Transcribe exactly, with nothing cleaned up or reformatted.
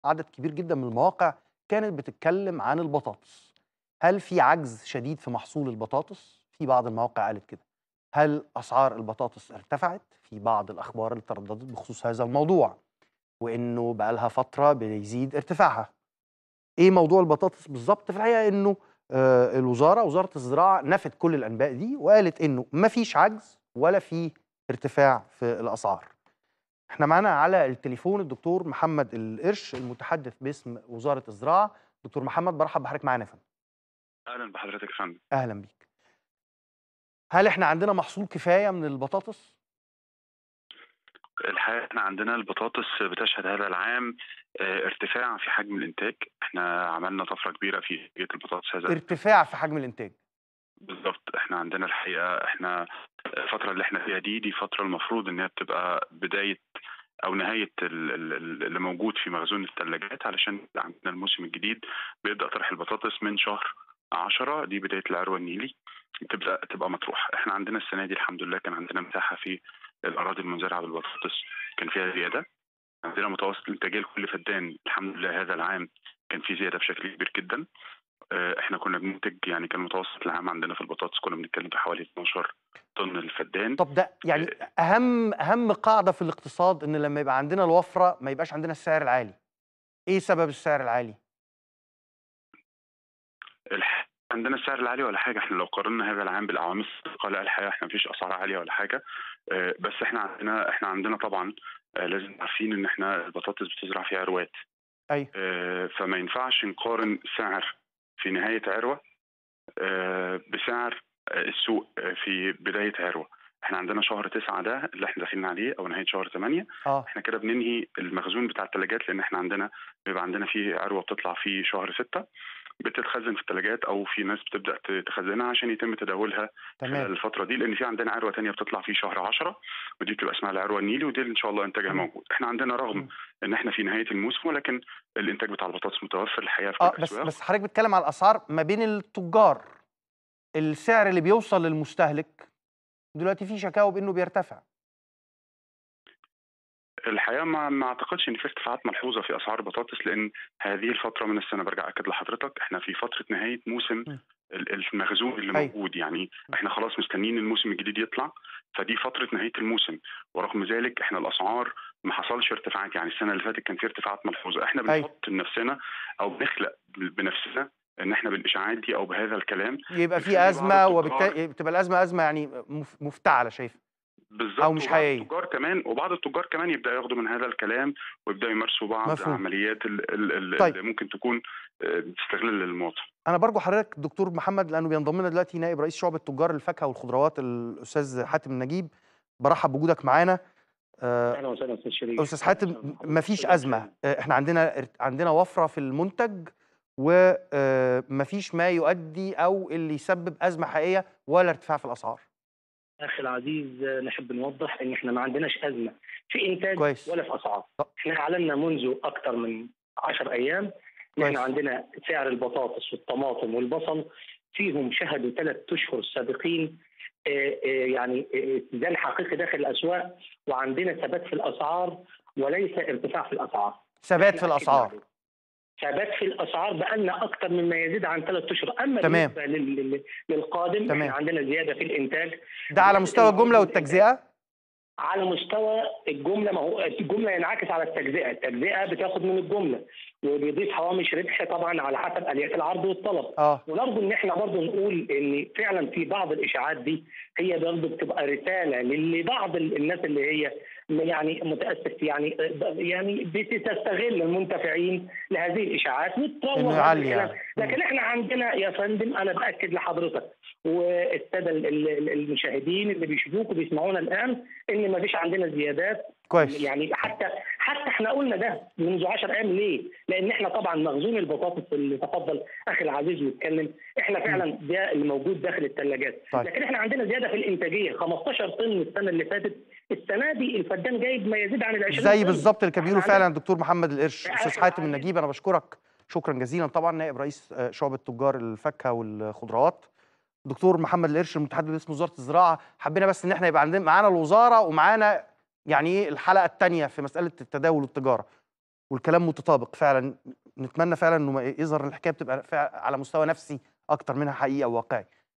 عدد كبير جدا من المواقع كانت بتتكلم عن البطاطس. هل في عجز شديد في محصول البطاطس؟ في بعض المواقع قالت كده. هل أسعار البطاطس ارتفعت؟ في بعض الأخبار اللي ترددت بخصوص هذا الموضوع، وإنه بقالها فترة بيزيد ارتفاعها. إيه موضوع البطاطس بالظبط؟ في الحقيقة إنه آه الوزارة وزارة الزراعة نفت كل الأنباء دي وقالت إنه مفيش عجز ولا في ارتفاع في الأسعار. احنا معانا على التليفون الدكتور محمد القرش المتحدث باسم وزارة الزراعة. دكتور محمد، برحب بحضرتك معانا يا فندم. أهلًا بحضرتك يا فندم. أهلا بيك. هل احنا عندنا محصول كفاية من البطاطس؟ الحقيقة إحنا عندنا البطاطس بتشهد هذا العام آآ ارتفاع في حجم الإنتاج، إحنا عملنا طفرة كبيرة في إنتاجية البطاطس هذا ارتفاع في حجم الإنتاج. بالضبط، إحنا عندنا الحقيقة إحنا الفترة اللي إحنا فيها دي، دي فترة المفروض إن هي بتبقى بداية أو نهاية ال ال ال اللي موجود في مخزون التلاجات، علشان يبقى عندنا الموسم الجديد بيبدأ طرح البطاطس من شهر عشرة، دي بداية العروة النيلي، تبدأ تبقى مطروحة. إحنا عندنا السنة دي الحمد لله كان عندنا مساحة في الأراضي المزرعة بالبطاطس كان فيها زيادة، عندنا متوسط الإنتاجية لكل فدان الحمد لله هذا العام كان في زيادة بشكل كبير جدًا. آآ إحنا كنا بننتج يعني كان متوسط العام عندنا في البطاطس كنا بنتكلم في حوالي اتناشر طن للفدان. طب ده يعني آآ أهم أهم قاعدة في الاقتصاد إن لما يبقى عندنا الوفرة ما يبقاش عندنا السعر العالي. إيه سبب السعر العالي؟ الح عندنا السعر العالي ولا حاجة، إحنا لو قارنا هذا العام بالأعوام السابقة لأ الحقيقة إحنا ما فيش أسعار عالية ولا حاجة. آآ بس إحنا عندنا إحنا عندنا طبعًا آآ لازم عارفين إن إحنا البطاطس بتزرع في عروات، أيوه. آآ فما ينفعش نقارن سعر في نهاية عروة آآ بسعر آآ السوق آه، في بداية عروة. إحنا عندنا شهر تسعة ده اللي إحنا داخلين عليه أو نهاية شهر تمانية، آه. إحنا كده بننهي المخزون بتاع التلاجات، لإن إحنا عندنا بيبقى عندنا في عروة بتطلع في شهر ستة بتتخزن في التلاجات أو في ناس بتبدأ ت تخزنها عشان يتم تداولها تمام. خلال الفترة دي، لإن في عندنا عروة تانية بتطلع في شهر عشرة ودي بتبقى اسمها العروة النيلي ودي اللي إن شاء الله إنتاجها إمم. موجود. إحنا عندنا رغم إمم. إن إحنا في نهاية الموسم ولكن الإنتاج بتاع البطاطس متوفر الحقيقة في كل آه، بس الأسواق. بس حضرتك بتتكلم على الأسعار ما بين التجار. السعر اللي بيوصل للمستهلك دلوقتي في شكاوى بإنه بيرتفع. الحقيقة ما ما أعتقدش إن في ارتفاعات ملحوظة في أسعار البطاطس، لأن هذه الفترة من السنة بارجع أكد لحضرتك إحنا في فترة نهاية موسم إمم. ال المخزون اللي أيوه. موجود، يعني إمم. إحنا خلاص مستنيين الموسم الجديد يطلع، فدي فترة نهاية الموسم، ورغم ذلك إحنا الأسعار ما حصلش ارتفاعات، يعني السنة اللي فاتت كان في ارتفاعات ملحوظة، إحنا أيوه. بنحط لنفسنا أو بنخلق ب بنفسنا إن إحنا بالإشاعات دي أو بهذا الكلام يبقى في بنخلّي بعض أزمة التجار وبالتالي بتبقى الأزمة أزمة يعني مف مفتعلة شايفها أو بالضبط، مش وبعض حقيقية. التجار كمان وبعض التجار كمان يبدأوا ياخدوا من هذا الكلام، ويبدأوا يمارسوا بعض مفهوم. عمليات ال ال ال طيب، اللي ممكن تكون آآ بتستغل المواطن. أنا بارجو حضرتك دكتور محمد لأنه بينضم لنا دلوقتي نائب رئيس شعبة تجار الفاكهة والخضروات الأستاذ حاتم النجيب. بارحب بوجودك معانا. آآ أهلا وسهلا أستاذ شريف، أستاذ أهلا حاتم، وسهلا م بحضرتك مفيش أستاذ أزمة. أسامة. آآ إحنا عندنا ارت عندنا وفرة في المنتج، و آآ مفيش ما يؤدي أو اللي يسبب أزمة حقيقية ولا ارتفاع في الأسعار. أخي العزيز، نحب نوضح إن إحنا ما عندناش أزمة في إنتاج كويس. ولا في أسعار. ط إحنا أعلنا منذ أكثر من عشر أيام إن إحنا كويس. عندنا سعر البطاطس والطماطم والبصل فيهم شهدوا ثلاث أشهر سابقين آآ آآ يعني آآ اتزان حقيقي داخل الأسواق، وعندنا ثبات في الأسعار وليس ارتفاع في الأسعار. ثبات في إحنا أكدنا الأسعار. عليه. ثبات في الاسعار بقالنا اكثر مما يزيد عن ثلاث اشهر، اما تمام. بالنسبه لل- لل- للقادم احنا تمام. عندنا زياده في الانتاج. ده على زياده مستوى المعروض الجملة والانتاج والتجزئة؟ على مستوى الجمله، ما هو الجمله ينعكس على التجزئه، التجزئه بتاخد من الجمله وبيضيف هوامش ربح طبعا على حسب اليات العرض والطلب. آه. ونرجو ان احنا برضه نقول ان فعلا في بعض الاشاعات دي هي برضه بتبقى رساله لبعض الناس اللي هي يعني متاسف يعني يعني بتستغل المنتفعين لهذه الاشاعات إنه وتروج هذا يعلّي الكلام. يعني. إمم. لكن احنا عندنا يا فندم، انا باكد لحضرتك والساده ال- ال- المشاهدين اللي بيشوفوك وبيسمعونا الان ان ما فيش عندنا زيادات. كويس. يعني حتى حتى احنا قلنا ده منذ عشر ايام. ليه؟ لان احنا طبعا مخزون البطاطس اللي تفضل اخي العزيز ويتكلم، احنا إمم. فعلا ده اللي موجود داخل الثلاجات، طيب. لكن احنا عندنا زياده في الانتاجيه خمستاشر طن السنه اللي فاتت، السنه دي الفدان جايب ما يزيد عن ال عشرين زي طن. بالضبط اللي كان احنا بيقوله عندنا فعلًا الدكتور محمد القرش. يا أستاذ اخي حاتم العزيز. النجيب، أنا باشكرك شكرًا جزيلًا طبعًا، نائب رئيس آآ شعبة تجار الفاكهة والخضروات. دكتور محمد القرش المتحدث باسم وزارة الزراعة. حبينا بس إن إحنا يبقى عندنا معانا الوزارة ومعانا يعني إيه الحلقة التانية في مسألة التداول والتجارة. والكلام متطابق فعلا. نتمنى فعلا انه ما يظهر الحكايه بتبقى فع- على مستوى نفسي اكتر منها حقيقه وواقعي.